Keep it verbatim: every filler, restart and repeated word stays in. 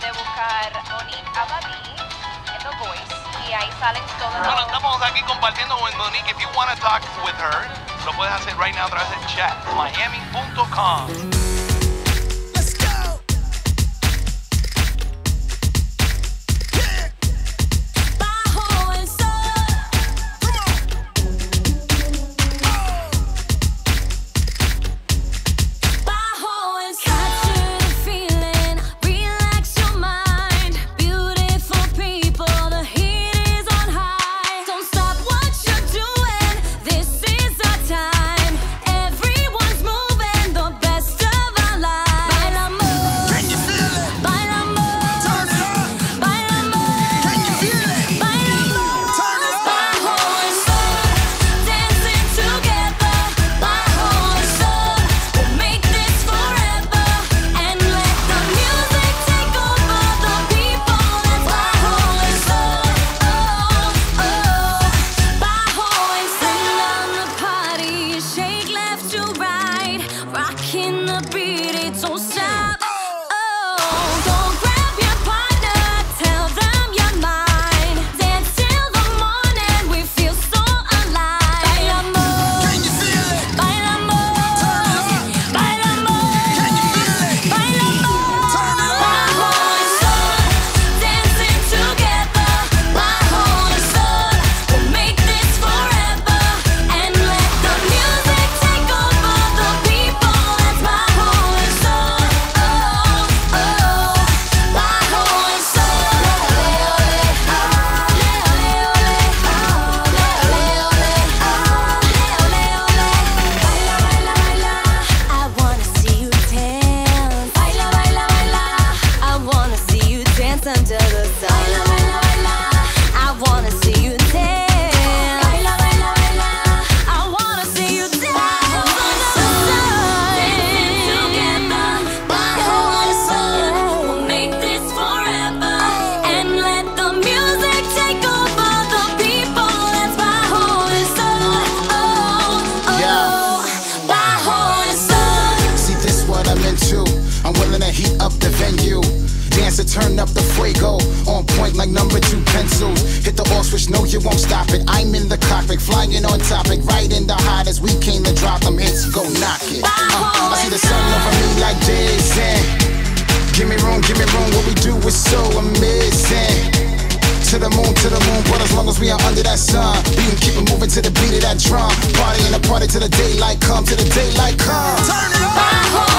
puede buscar Monique Abbadie en The Voice y ahí salen todos los... Bueno, estamos aquí compartiendo con Monique. If you want to talk with her, lo puedes hacer right now a través del chat, miami punto com. I'm willing to heat up the venue, dance to turn up the fuego, on point like number two pencils. Hit the off switch, no you won't stop it. I'm in the cockpit, flying on topic, right in the hottest. We came to drop them hits, go knock it. Uh, I see the sun over me like Jason. Give me room, give me room, what we do is so amazing. To the moon, to the moon, but as long as we are under that sun, we can keep it moving to the beat of that drum. Party in the party till the daylight come, till the daylight come. Turn it up.